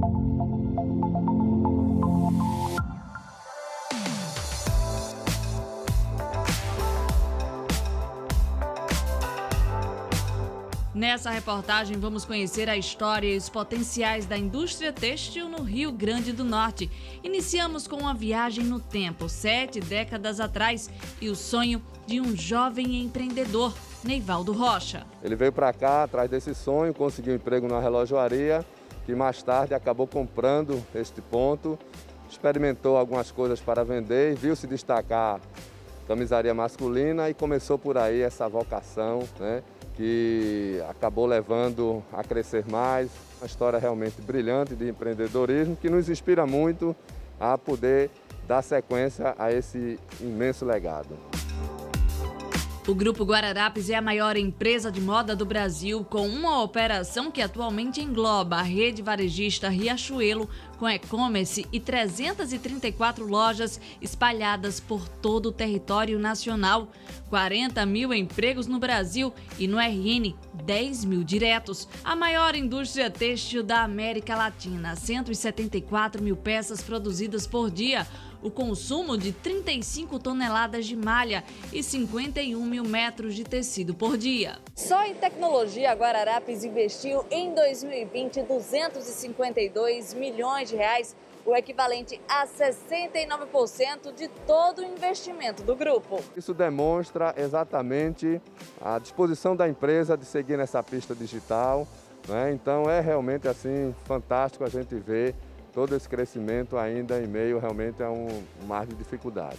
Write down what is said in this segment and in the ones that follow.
Nessa reportagem, vamos conhecer a história e os potenciais da indústria têxtil no Rio Grande do Norte. Iniciamos com uma viagem no tempo, 7 décadas atrás, e o sonho de um jovem empreendedor, Neivaldo Rocha. Ele veio para cá atrás desse sonho, conseguiu um emprego na relojoaria, que mais tarde acabou comprando este ponto, experimentou algumas coisas para vender, viu se destacar camisaria masculina e começou por aí essa vocação, né, que acabou levando a crescer mais. Uma história realmente brilhante de empreendedorismo que nos inspira muito a poder dar sequência a esse imenso legado. O Grupo Guararapes é a maior empresa de moda do Brasil, com uma operação que atualmente engloba a rede varejista Riachuelo, com e-commerce e 334 lojas espalhadas por todo o território nacional, 40 mil empregos no Brasil e no RN, 10 mil diretos. A maior indústria têxtil da América Latina, 174 mil peças produzidas por dia, o consumo de 35 toneladas de malha e 51 mil metros de tecido por dia. Só em tecnologia, a Guararapes investiu em 2020 252 milhões de reais, o equivalente a 69% de todo o investimento do grupo. Isso demonstra exatamente a disposição da empresa de seguir nessa pista digital, né? Então é realmente assim fantástico a gente ver todo esse crescimento ainda em meio realmente a um mar de dificuldades.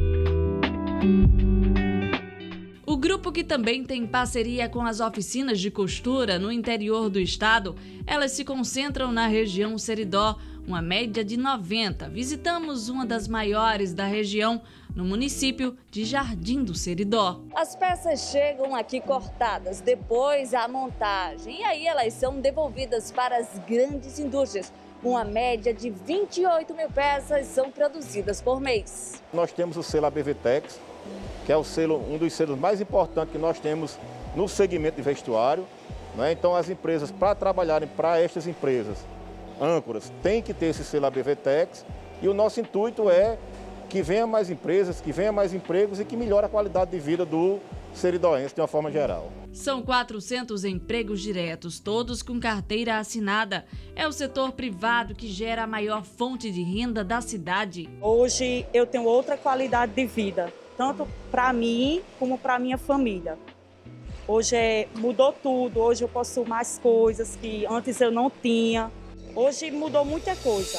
O grupo, que também tem parceria com as oficinas de costura no interior do estado, elas se concentram na região Seridó, uma média de 90. Visitamos uma das maiores da região, no município de Jardim do Seridó. As peças chegam aqui cortadas, depois a montagem, e aí elas são devolvidas para as grandes indústrias. Uma média de 28 mil peças são produzidas por mês. Nós temos o selo ABVTEX, que é o selo, um dos selos mais importantes que nós temos no segmento de vestuário, né? Então as empresas, para trabalharem para estas empresas âncoras, têm que ter esse selo ABVTEX, e o nosso intuito é que venha mais empresas, que venha mais empregos e que melhore a qualidade de vida do seridoense de uma forma geral. São 400 empregos diretos, todos com carteira assinada. É o setor privado que gera a maior fonte de renda da cidade. Hoje eu tenho outra qualidade de vida, tanto para mim como para minha família. Hoje mudou tudo, hoje eu posso mais coisas que antes eu não tinha. Hoje mudou muita coisa.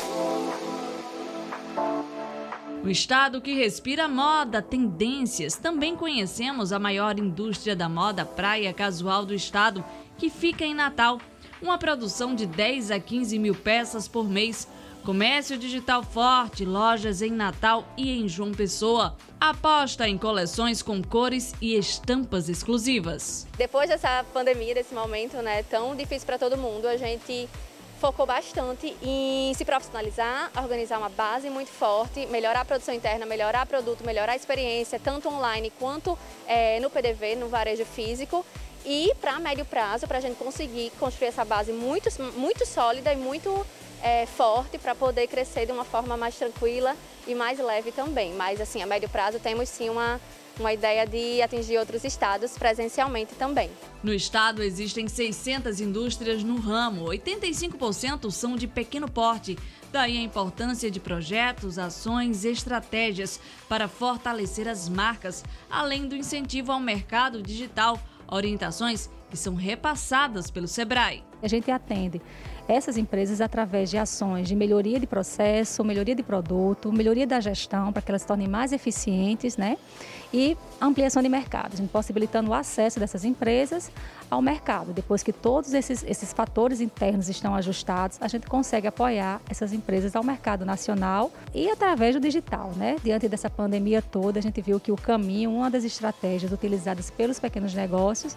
O estado que respira moda, tendências. Também conhecemos a maior indústria da moda praia casual do estado, que fica em Natal. Uma produção de 10 a 15 mil peças por mês. Comércio digital forte, lojas em Natal e em João Pessoa. Aposta em coleções com cores e estampas exclusivas. Depois dessa pandemia, desse momento, né, tão difícil para todo mundo, a gente focou bastante em se profissionalizar, organizar uma base muito forte, melhorar a produção interna, melhorar produto, melhorar a experiência, tanto online quanto no PDV, no varejo físico. E para médio prazo, para a gente conseguir construir essa base muito sólida e muito forte, para poder crescer de uma forma mais tranquila e mais leve também. Mas assim, a médio prazo temos sim uma ideia de atingir outros estados presencialmente também. No estado existem 600 indústrias no ramo, 85% são de pequeno porte. Daí a importância de projetos, ações e estratégias para fortalecer as marcas, além do incentivo ao mercado digital, orientações que são repassadas pelo Sebrae. A gente atende essas empresas através de ações de melhoria de processo, melhoria de produto, melhoria da gestão, para que elas se tornem mais eficientes, né? E ampliação de mercado, a gente possibilitando o acesso dessas empresas ao mercado. Depois que todos esses fatores internos estão ajustados, a gente consegue apoiar essas empresas ao mercado nacional e através do digital, né? Diante dessa pandemia toda, a gente viu que o caminho, uma das estratégias utilizadas pelos pequenos negócios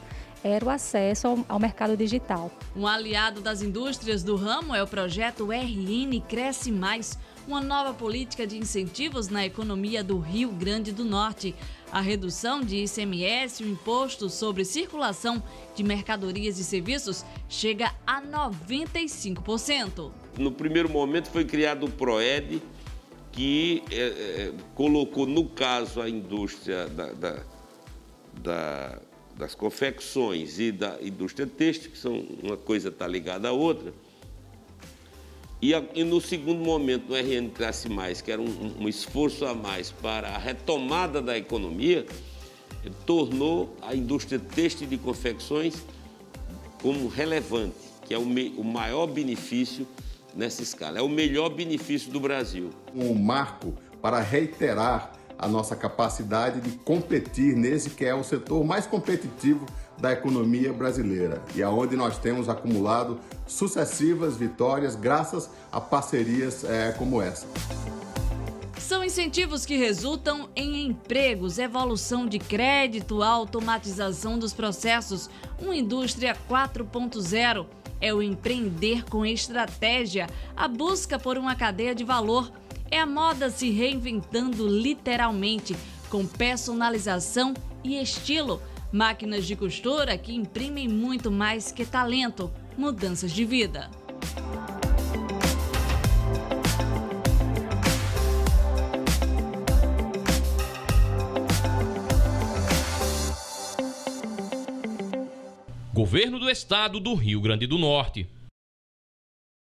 era o acesso ao mercado digital. Um aliado das indústrias do ramo é o projeto RN Cresce Mais, uma nova política de incentivos na economia do Rio Grande do Norte. A redução de ICMS, o imposto sobre circulação de mercadorias e serviços, chega a 95%. No primeiro momento foi criado o PROED, que colocou, no caso, a indústria das confecções e da indústria têxtil, que são uma coisa está ligada à outra. E no segundo momento, no RN Cresce Mais, que era um esforço a mais para a retomada da economia, tornou a indústria têxtil de confecções como relevante, que é o maior benefício nessa escala. É o melhor benefício do Brasil. Um marco para reiterar a nossa capacidade de competir nesse que é o setor mais competitivo da economia brasileira e aonde nós temos acumulado sucessivas vitórias graças a parcerias como essa. São incentivos que resultam em empregos, evolução de crédito, automatização dos processos, uma indústria 4.0. É o empreender com estratégia, a busca por uma cadeia de valor. É a moda se reinventando literalmente, com personalização e estilo. Máquinas de costura que imprimem muito mais que talento, mudanças de vida. Governo do Estado do Rio Grande do Norte.